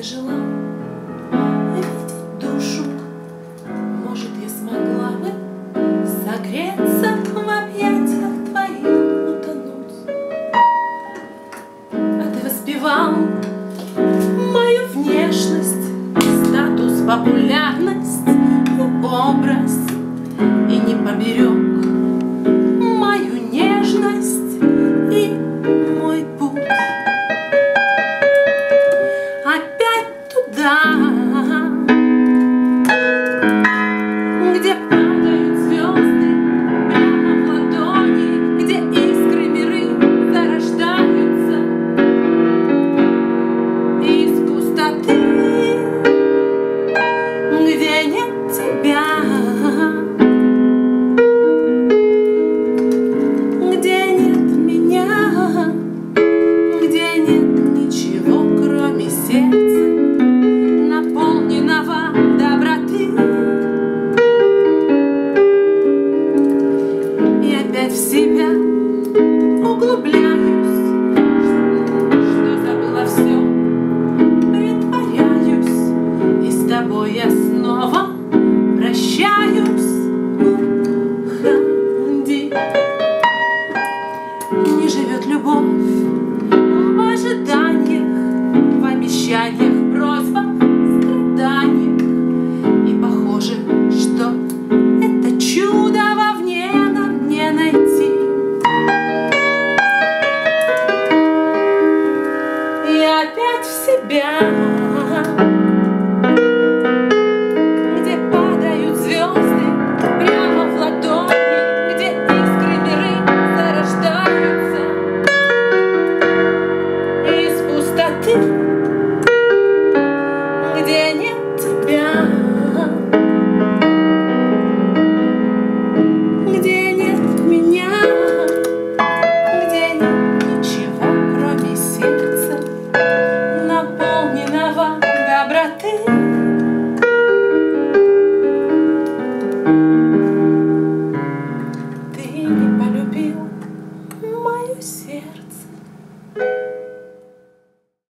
жила, видеть душу. Может, я смогла бы согреться в объятиях твоих, утонуть. А ты воспевал мою внешность, статус, популярность и образ, и не поберег мою нежность и мой путь. Опять туда, где падают звезды прямо в ладони, где искры миры зарождаются из пустоты, где нет тебя, где нет меня, где нет ничего, кроме сердца, наполненного доброты. И опять в себя углубляюсь, что забыла все, притворяюсь, и с тобой я снова прощаюсь. Уходи. Не живет любовь в ожиданиях, в обещаниях, просьбах, страданиях. И похоже, что это чудо вовне нам не найти. И опять в себя